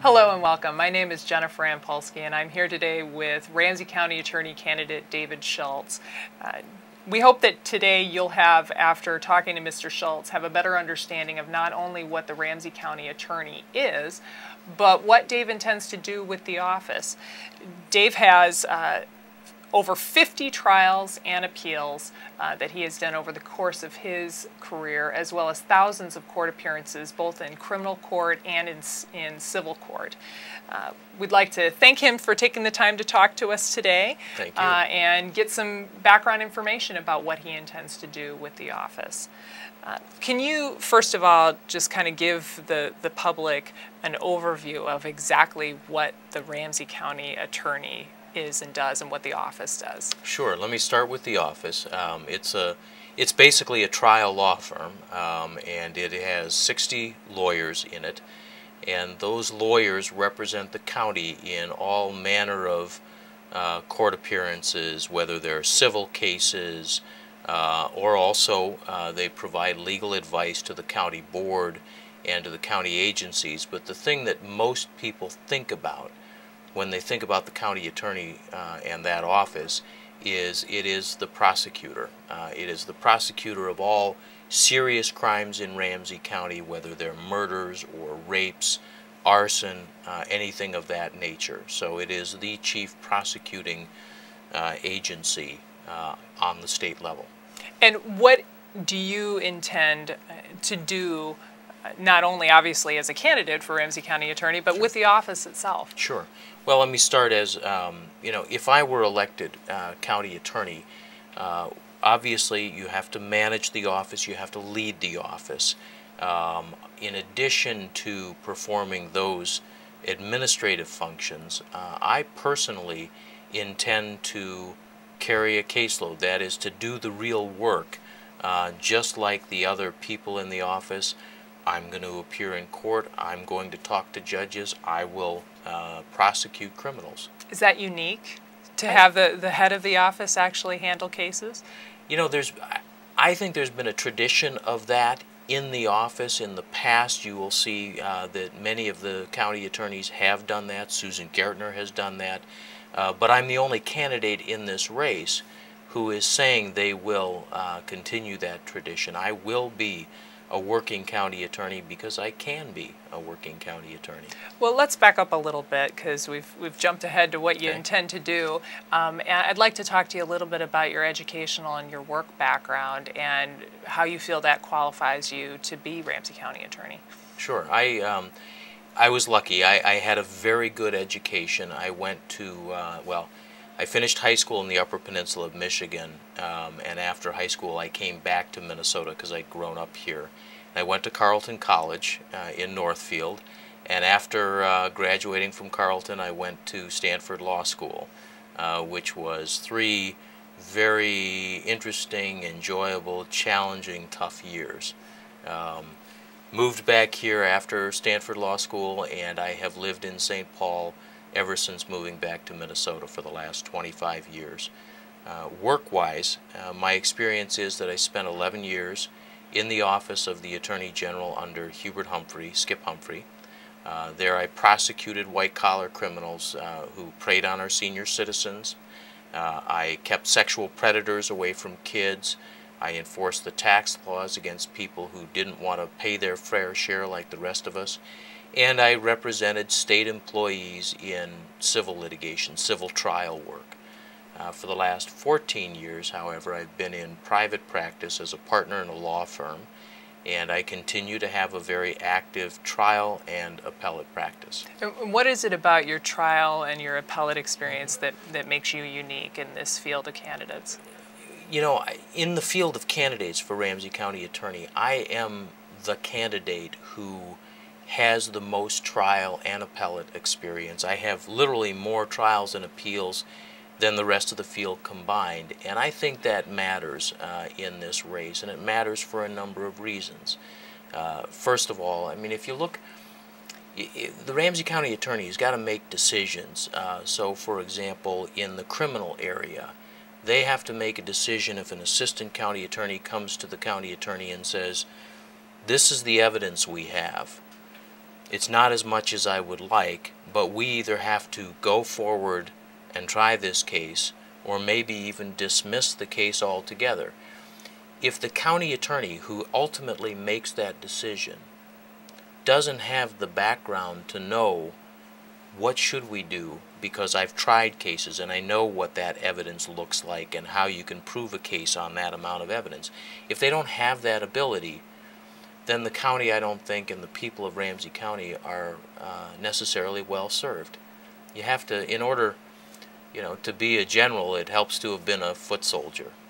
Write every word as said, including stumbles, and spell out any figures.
Hello and welcome. My name is Jennifer Ampulski and I'm here today with Ramsey County Attorney candidate David Schultz. Uh, we hope that today you'll have, after talking to Mister Schultz, have a better understanding of not only what the Ramsey County Attorney is, but what Dave intends to do with the office. Dave has uh, over fifty trials and appeals uh, that he has done over the course of his career, as well as thousands of court appearances, both in criminal court and in, in civil court. Uh, we'd like to thank him for taking the time to talk to us today. Thank you. Uh, and get some background information about what he intends to do with the office. Uh, can you, first of all, just kind of give the, the public an overview of exactly what the Ramsey County Attorney is and does and what the office does? Sure. Let me start with the office. Um, it's a, it's basically a trial law firm, um, and it has sixty lawyers in it, and those lawyers represent the county in all manner of uh, court appearances, whether they're civil cases, uh, or also uh, they provide legal advice to the county board and to the county agencies. But the thing that most people think about when they think about the county attorney uh, and that office is it is the prosecutor. Uh, it is the prosecutor of all serious crimes in Ramsey County, whether they're murders or rapes, arson, uh, anything of that nature. So it is the chief prosecuting uh, agency uh, on the state level. And what do you intend to do, not only obviously as a candidate for Ramsey County Attorney, but Sure. with the office itself? Sure. Well, let me start as, um, you know, if I were elected uh, county attorney, uh, obviously you have to manage the office, you have to lead the office. Um, in addition to performing those administrative functions, uh, I personally intend to carry a caseload, that is to do the real work, uh, just like the other people in the office. I'm going to appear in court, I'm going to talk to judges, I will uh, prosecute criminals. Is that unique, to have the, the head of the office actually handle cases? You know, there's, I think there's been a tradition of that in the office. In the past, you will see uh, that many of the county attorneys have done that. Susan Gertner has done that. Uh, but I'm the only candidate in this race who is saying they will uh, continue that tradition. I will be a working county attorney because I can be a working county attorney. Well, let's back up a little bit because we've, we've jumped ahead to what you Okay. intend to do. Um, and I'd like to talk to you a little bit about your educational and your work background and how you feel that qualifies you to be Ramsey County Attorney. Sure. I, um, I was lucky. I, I had a very good education. I went to, uh, well, I finished high school in the Upper Peninsula of Michigan, um, and after high school I came back to Minnesota because I'd grown up here. I went to Carleton College uh, in Northfield, and after uh, graduating from Carleton I went to Stanford Law School, uh, which was three very interesting, enjoyable, challenging, tough years. Um, moved back here after Stanford Law School, and I have lived in Saint Paul ever since moving back to Minnesota for the last twenty-five years. Uh, work-wise, uh, my experience is that I spent eleven years in the office of the Attorney General under Hubert Humphrey, Skip Humphrey. Uh, there I prosecuted white-collar criminals uh, who preyed on our senior citizens. Uh, I kept sexual predators away from kids. I enforced the tax laws against people who didn't want to pay their fair share like the rest of us. And I represented state employees in civil litigation, civil trial work. Uh, for the last fourteen years, however, I've been in private practice as a partner in a law firm, and I continue to have a very active trial and appellate practice. And what is it about your trial and your appellate experience that, that makes you unique in this field of candidates? You know, in the field of candidates for Ramsey County Attorney, I am the candidate who has the most trial and appellate experience. I have literally more trials and appeals than the rest of the field combined, and I think that matters uh, in this race, and it matters for a number of reasons. Uh, first of all, I mean, if you look, the Ramsey County Attorney has got to make decisions. Uh, so, for example, in the criminal area, they have to make a decision if an assistant county attorney comes to the county attorney and says, this is the evidence we have. it's not as much as I would like, but we either have to go forward and try this case, or maybe even dismiss the case altogether. If the county attorney who ultimately makes that decision doesn't have the background to know what should we do, because I've tried cases and I know what that evidence looks like and how you can prove a case on that amount of evidence. If they don't have that ability, then the county, I don't think, and the people of Ramsey County are uh, necessarily well served. You have to, in order, you know, to be a general, it helps to have been a foot soldier.